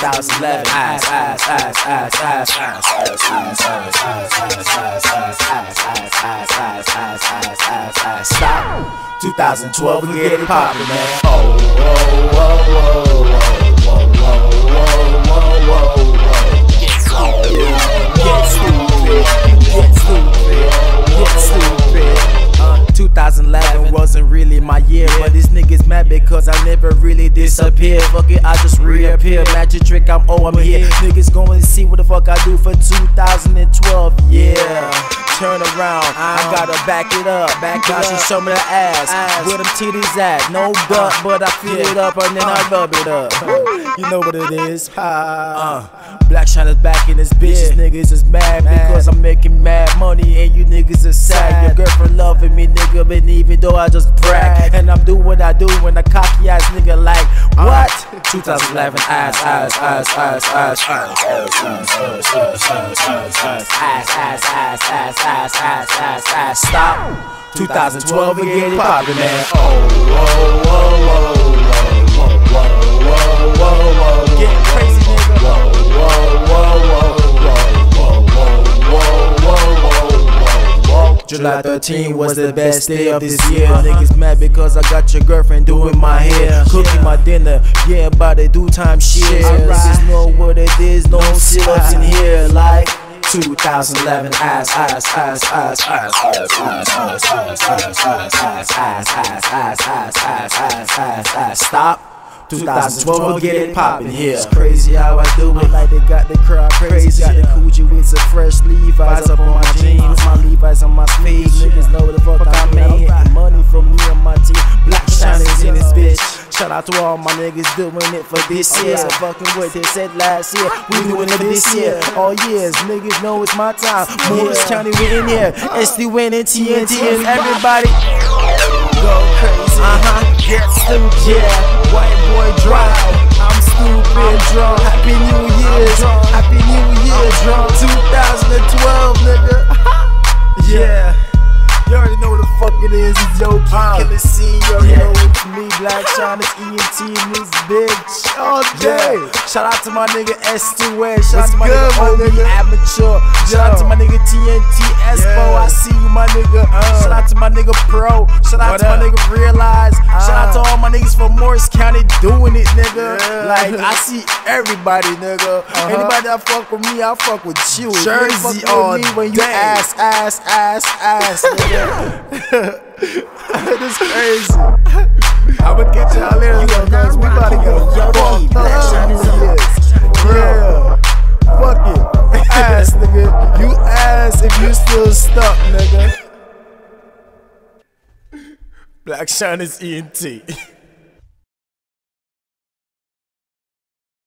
2011. Stop. 2012, we get it poppin', man. Oh, whoa, whoa, whoa, whoa, whoa, whoa, whoa, whoa, whoa. Get stupid. 2011 wasn't really my year, but these niggas mad because I never really disappeared. Fuck it, I just reappear. Magic trick, I'm here. Niggas going to see what the fuck I do for 2012. Yeah. Turn around, I gotta back it up. Gotta show me the ass, where them titties at. No butt, but I fill it up and then I rub it up. You know what it is. Black China's back in this bitch. Niggas is mad because I'm making mad money and you niggas are sad. Your girlfriend loving me, nigga, but even though I just brag. And I'm do what I do when a cocky ass nigga like, what? 2011 Stop. 2012 we get it poppin', man. Oh, whoa, whoa, whoa, whoa, whoa, whoa, whoa, whoa, get crazy, nigga. Whoa, whoa, whoa, whoa, whoa, whoa, whoa, whoa. July 13 was the best day of this year. Niggas mad because I got your girlfriend doing my hair, cooking my dinner. Yeah, about to do time shit. Niggas know what it is. No sit-ups in here like 2011 Stop. 2012 we'll get it poppin' here. It's crazy how I do it, like they got the crowd crazy. Got the coochie with some fresh Levi's up on my jeans, my Levi's on my speed. Niggas know the fuck I mean. Hitting money from me and my team. Black China's in this bitch. Shout out to all my niggas doing it for this year. Fucking what they said last year, we doing it this year. All years, niggas know it's my time. Morris County, we in here. SD winning, TNT and everybody go crazy. Get stupid, yeah. White boy drive. I'm stupid drunk. Happy New Year, Happy New Year, drunk. 2012, nigga. Yeah. You already know what the fuck it is. It's Yo Killer C. You already know it's me, Black China's ENT in this bitch all day. Shout out to my nigga S2S. Shout out to my nigga OB Amateur. Shout out to my nigga TNT Espo. I see you, my nigga. Shout out to my nigga Pro. Shout out to my nigga Realize. Shout out to all my niggas from Morris County doing it, nigga. Like, I see everybody, nigga. Anybody that fuck with me, I fuck with you. Jersey on me when you ass, nigga. This crazy. I'ma get y'all later, guys. We about to get fucked up. Yeah. Fuck it. Ass, nigga. You ass if you still stuck, nigga. Black China's ENT.